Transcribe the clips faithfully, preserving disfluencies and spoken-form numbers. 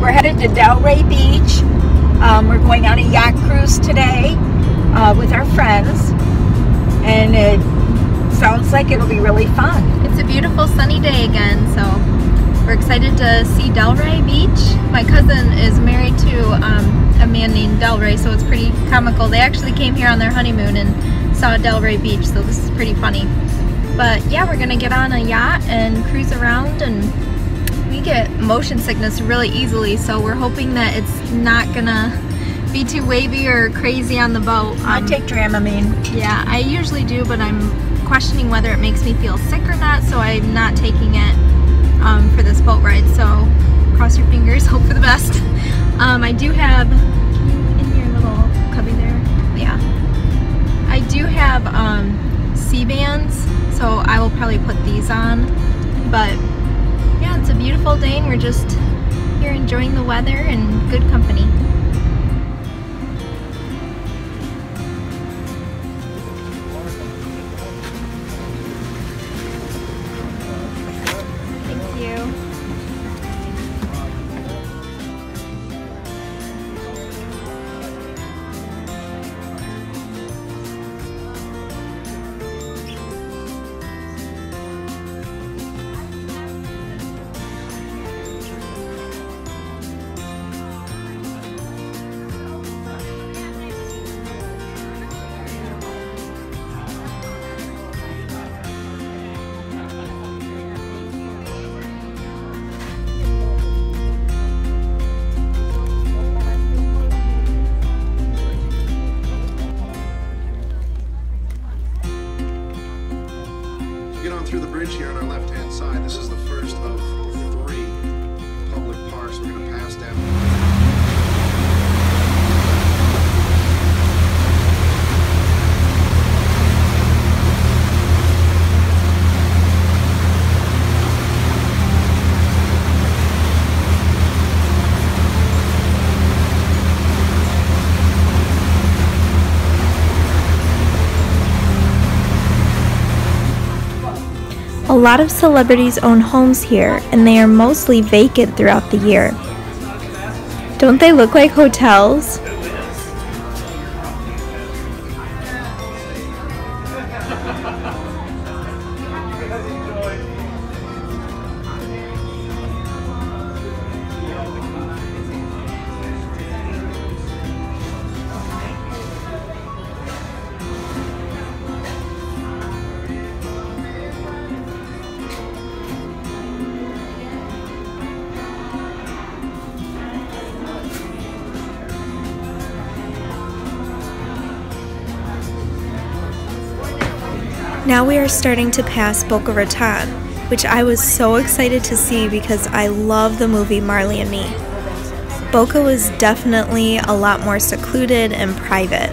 we're headed to Delray Beach. Um, we're going on a yacht cruise today uh, with our friends, and it sounds like it'll be really fun. It's a beautiful sunny day again, so we're excited to see Delray Beach. My cousin is married to um, a man named Delray, so it's pretty comical. They actually came here on their honeymoon and saw Delray Beach, so this is pretty funny. But yeah, we're gonna get on a yacht and cruise around, and we get motion sickness really easily, so we're hoping that it's not gonna be too wavy or crazy on the boat. Um, I take Dramamine. Yeah, I usually do, but I'm questioning whether it makes me feel sick or not, so I'm not taking it um, for this boat ride. So cross your fingers, hope for the best. Um, I do have, can you in your little cubby there? Yeah. I do have um, C-bands, so I will probably put these on, but yeah, it's a beautiful day and we're just here enjoying the weather and good company. Thank you. Get on through the bridge here on our left-hand side. This is the first of three public parks. We're going to pass down. A lot of celebrities own homes here, and they are mostly vacant throughout the year. Don't they look like hotels? Now we are starting to pass Boca Raton, which I was so excited to see because I love the movie Marley and Me. Boca was definitely a lot more secluded and private.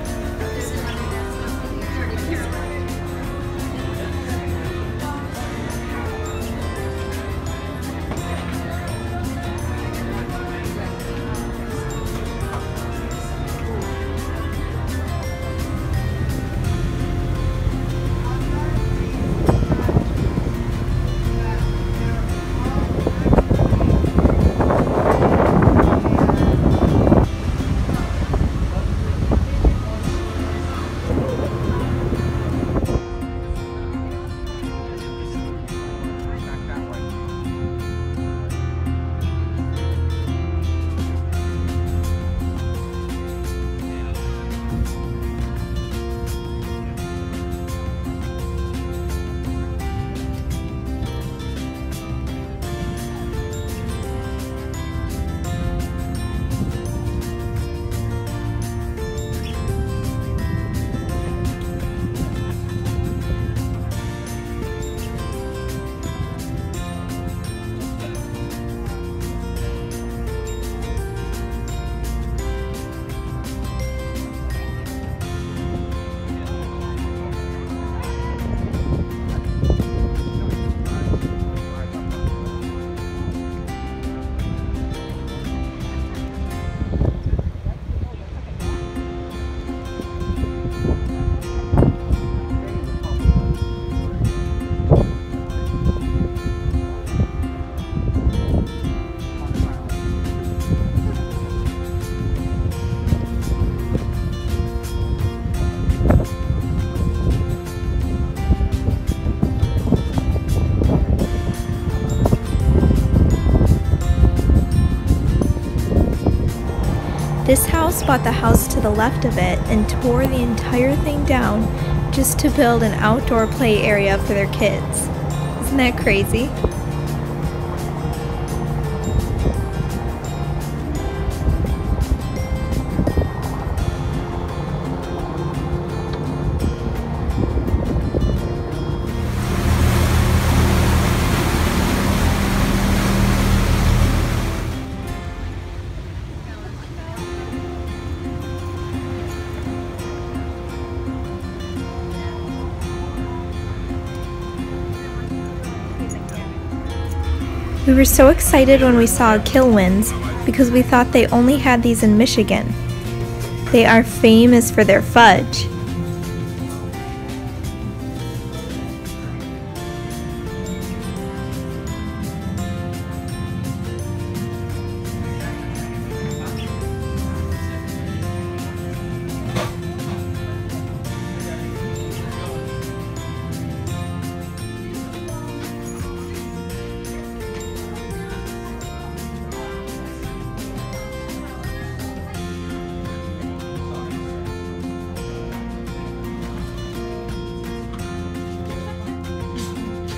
This house bought the house to the left of it and tore the entire thing down just to build an outdoor play area for their kids. Isn't that crazy? We were so excited when we saw Kilwins because we thought they only had these in Michigan. They are famous for their fudge.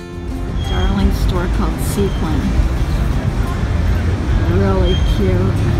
Store called Sequin. Really cute.